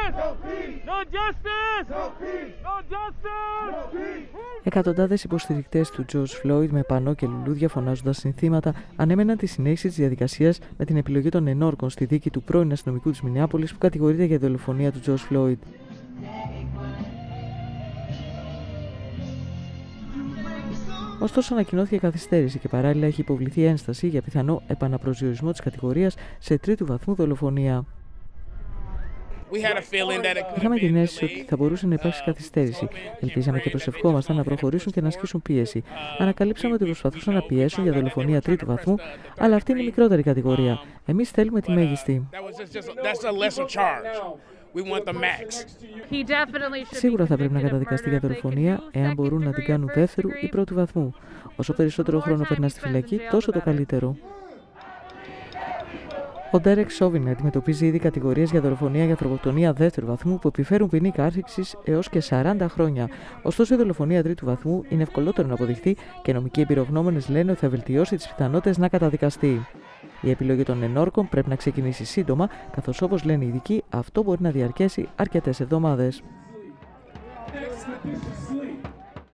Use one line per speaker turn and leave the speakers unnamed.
Εκατοντάδες υποστηρικτές του George Floyd με πανό και λουλούδια φωνάζοντας συνθήματα ανέμεναν τη συνέχιση της διαδικασίας με την επιλογή των ενόρκων στη δίκη του πρώην αστυνομικού της Μινεάπολης που κατηγορείται για δολοφονία του George Floyd. Ωστόσο, ανακοινώθηκε καθυστέρηση και παράλληλα έχει υποβληθεί ένσταση για πιθανό επαναπροσδιορισμό της κατηγορίας σε τρίτου βαθμού δολοφονία. Είχαμε την αίσθηση ότι θα μπορούσε να υπάρξει καθυστέρηση. Ελπίζαμε και προσευχόμασταν να προχωρήσουν και να ασκήσουν πίεση. Ανακαλύψαμε ότι προσπαθούσαν να πιέσουν για δολοφονία τρίτου βαθμού, αλλά αυτή είναι η μικρότερη κατηγορία. Εμείς θέλουμε τη μέγιστη. Σίγουρα θα πρέπει να καταδικαστεί για δολοφονία, εάν μπορούν να την κάνουν δεύτερου ή πρώτου βαθμού. Όσο περισσότερο χρόνο περνά στη φυλακή, τόσο το καλύτερο. Ο Ντέρεκ Σόβιν αντιμετωπίζει ήδη κατηγορίες για δολοφονία για ανθρωποκτονία δεύτερου βαθμού που επιφέρουν ποινή κάθριξης έως και 40 χρόνια. Ωστόσο, η δολοφονία τρίτου βαθμού είναι ευκολότερο να αποδειχθεί και νομικοί εμπειρογνώμονες λένε ότι θα βελτιώσει τις πιθανότητες να καταδικαστεί. Η επιλογή των ενόρκων πρέπει να ξεκινήσει σύντομα, καθώς όπως λένε οι ειδικοί, αυτό μπορεί να διαρκέσει αρκετές εβδομάδες.